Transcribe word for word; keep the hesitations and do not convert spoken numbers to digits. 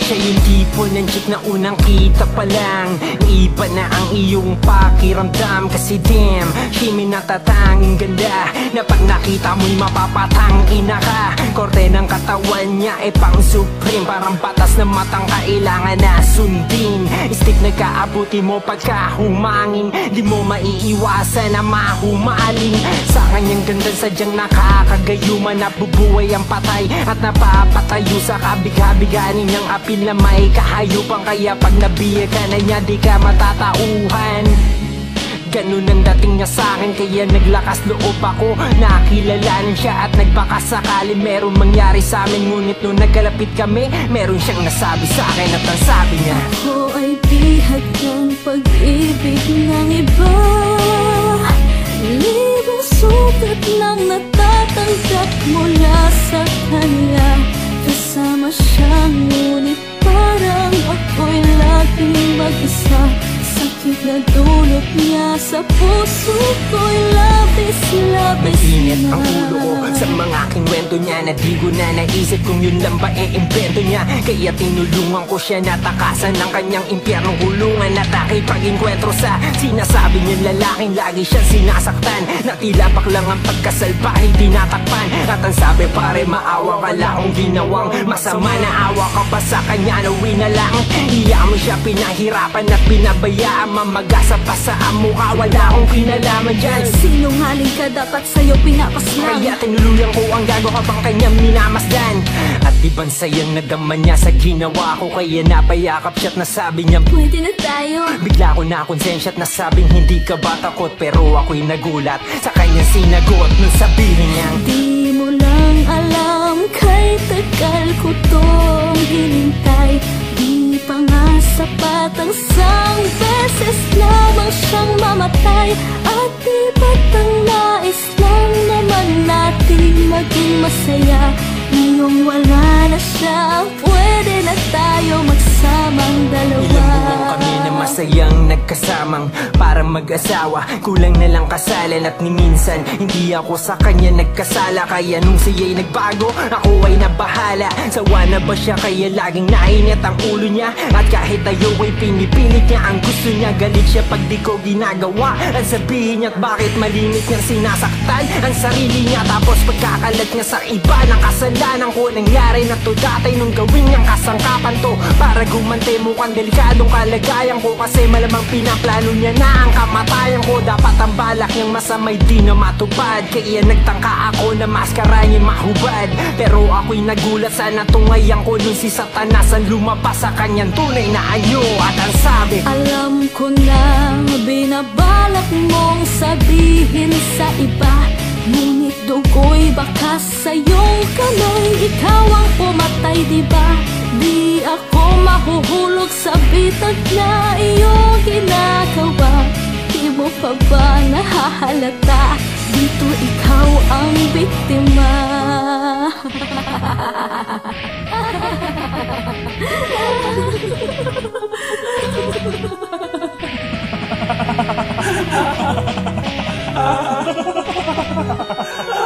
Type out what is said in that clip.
Siya yung tipo ng chick na unang kita pa lang iba na ang iyong pakiramdam. Kasi damn, siya may natatanging ganda na pag nakita mo'y mapapatang ina ka. Korte ng katawan niya ay pang supreme, parang batas na matang kailangan na sundin. Stick na kaabuti mo pagka humangin, di mo maiiwasan na mahumaling. Sa kanyang ganda sadyang nakakagayuma, nabubuhay ang patay at napapatayo sa kabig-habiganin niyang apil na may kahayupan. Kaya pag nabiya ka na niya di ka matatauhan. Ganun ang dating niya sa'kin, kaya naglakas loob ako. Nakilalanin siya at nagbakasakali meron mangyari sa'min. Ngunit nung nagkalapit kami, meron siyang nasabi sa'kin. At ang sabi niya, ako ay bihag ng pag-ibig ng iba. Libong sugat lang natatanggap mula sa kanya. Kasama siya ngunit parang ako'y laging mag-isa. Sakit na dulot niya sa puso ko'y labis-labis na. Mainit ang ulo ko sa mga kinwento niya na di ko na naisip kung yun lang ba e invento niya. Kaya tinulungan ko siya na takasan ng kanyang impyernong kulungan. At akipag-inkwentro sa sinasabi niya lalaking lagi siyang sinasaktan, na tila lang ang pagkasalbahe tinatakpan. At ang sabi, pare maawa ka lang kung ginawang masama, na awa ka pa sa kanya na winalang. Iya mo siya pinahirapan at pinabayaan, mamagasa pa sa mukha, wala akong kinalaman dyan. Sinungaling ka, dapat sa'yo pinapaslang. Kaya tinuluyan ko ang gago ka bang kanyang minamasdan. At ibang sayang nadama niya sa ginawa ko, kaya napayakap siya't nasabi niya, pwede na tayo. Bigla ko na konsensya at nasabing hindi ka ba takot. Pero ako'y nagulat sa kanyang sinagot nung sabihin niya, di mo lang alam kay tagal ko tong hinintay. Di pa nga sapat ang isang beses lamang siyang mamatay. At di ba't ang nais lang naman natin maging masaya. Ngayong wala na siya, pwede na tayo magsamang dalawa. ilang buwan kami na masayang nagkasamang para mag-asawa. Kulang na lang kasalan at ni minsan hindi ako sa kanya nagkasala. Kaya nung siya'y nagbago, ako ay nabahala. Sawa na ba siya kaya laging nainit ang ulo niya. At kahit tayo ay pinipilit niya ang gusto niya, galit siya pag di ko ginagawa ang sabihin niya. At bakit malimit niyang sinasaktan ang sarili niya. Tapos pagkakalat niya sa iba ng kasalanan ko. Nangyari na to dati nung gawin niyang kasangkapan to para gumante mukhang delikadong kalagayan ko. Kasi malamang pinaplano niya na ang kamatayan ko. Dapat ang balak niyang masamay di na matupad, kaya nagtangka ako na maskara niya mahubad. Pero ako'y nagulat sa natungayan ko nung si Satanas ang lumabas sa kanyang tunay na anyo. At ang sabi, alam ko na binabalak mong sabihin sa iba, ngunit dugo'y bakas sa iyong kamay. Ikaw ang pumatay, diba? Di ako mahuhulog sa bitag na iyong ginagawa. Di mo pa ba nahahalata? Dito ikaw ang biktima. Ha ha ha ha!